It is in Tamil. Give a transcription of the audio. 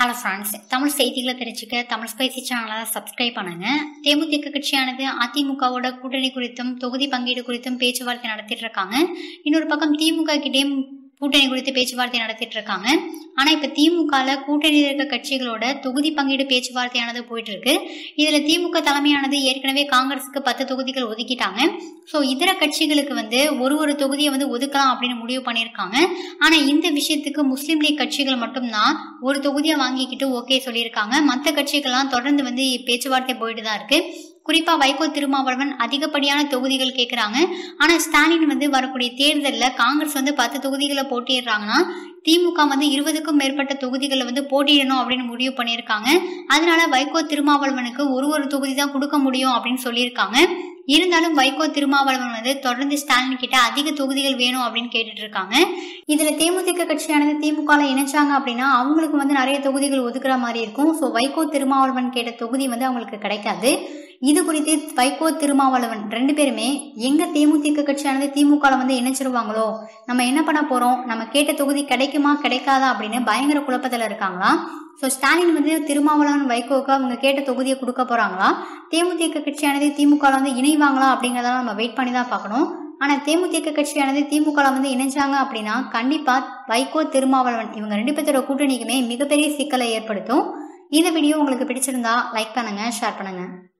ஹலோ ஃப்ரெண்ட்ஸ், தமிழ் செய்திகளை தெரிஞ்சுக்க தமிழ் ஸ்பைசி சேனலை சப்ஸ்கிரைப் பண்ணுங்க. தேமுதிக கட்சியானது அதிமுகவோட கூட்டணி குறித்தும் தொகுதி பங்கீடு குறித்தும் பேச்சுவார்த்தை நடத்திட்டு இருக்காங்க. இன்னொரு பக்கம் திமுக கிட்டேயும் கூட்டணி குறித்து பேச்சுவார்த்தை நடத்திட்டு இருக்காங்க. ஆனா இப்ப திமுகல கூட்டணியில் இருக்க கட்சிகளோட தொகுதி பங்கீடு பேச்சுவார்த்தையானது போயிட்டு இருக்கு. இதுல திமுக தலைமையானது ஏற்கனவே காங்கிரஸுக்கு 10 தொகுதிகள் ஒதுக்கிட்டாங்க. ஸோ இதர கட்சிகளுக்கு ஒரு தொகுதியை ஒதுக்கலாம் அப்படின்னு முடிவு பண்ணியிருக்காங்க. ஆனா இந்த விஷயத்துக்கு முஸ்லீம் லீக் கட்சிகள் மட்டும்தான் ஒரு தொகுதியை வாங்கிக்கிட்டு ஓகே சொல்லியிருக்காங்க. மற்ற கட்சிகள்லாம் தொடர்ந்து பேச்சுவார்த்தை போயிட்டு தான் இருக்கு. குறிப்பா வைகோ திருமாவளவன் அதிகப்படியான தொகுதிகள் கேட்கிறாங்க. ஆனா ஸ்டாலின் வரக்கூடிய தேர்தலில் காங்கிரஸ் 10 தொகுதிகளை போட்டிடுறாங்கன்னா திமுக 20க்கும் மேற்பட்ட தொகுதிகளை போட்டியிடணும் அப்படின்னு முடிவு பண்ணியிருக்காங்க. அதனால வைகோ திருமாவளவனுக்கு ஒரு தொகுதி தான் கொடுக்க முடியும் அப்படின்னு சொல்லியிருக்காங்க. இருந்தாலும் வைகோ திருமாவளவன் தொடர்ந்து ஸ்டாலின் கிட்ட அதிக தொகுதிகள் வேணும் அப்படின்னு கேட்டுட்டு இருக்காங்க. இதுல தேமுதிக கட்சியானது திமுக இணைச்சாங்க அப்படின்னா அவங்களுக்கு நிறைய தொகுதிகள் ஒதுக்குற மாதிரி இருக்கும். ஸோ வைகோ திருமாவளவன் கேட்ட தொகுதி அவங்களுக்கு கிடைக்காது. இது குறித்து வைகோ திருமாவளவன் 2 பேருமே எங்க தேமுதிக கட்சியானது திமுக இணைச்சிருவாங்களோ நம்ம என்ன பண்ண போறோம், நம்ம கேட்ட தொகுதி கிடைக்குமா கிடைக்காதா அப்படின்னு பயங்கர குழப்பத்துல இருக்காங்களா. ஸோ ஸ்டாலின் திருமாவளவன் வைகோவுக்கு அவங்க கேட்ட தொகுதியை கொடுக்க போறாங்களா, தேமுதிக கட்சியானது திமுக இணைவாங்களா அப்படிங்கறத நம்ம வெயிட் பண்ணி தான் பார்க்கணும். ஆனா தேமுதிக கட்சியானது திமுக இணைஞ்சாங்க அப்படின்னா கண்டிப்பா வைகோ திருமாவளவன் இவங்க 2 பேரோட கூட்டணிக்குமே மிகப்பெரிய சிக்கலை ஏற்படுத்தும். இந்த வீடியோ உங்களுக்கு பிடிச்சிருந்தா லைக் பண்ணுங்க, ஷேர் பண்ணுங்க.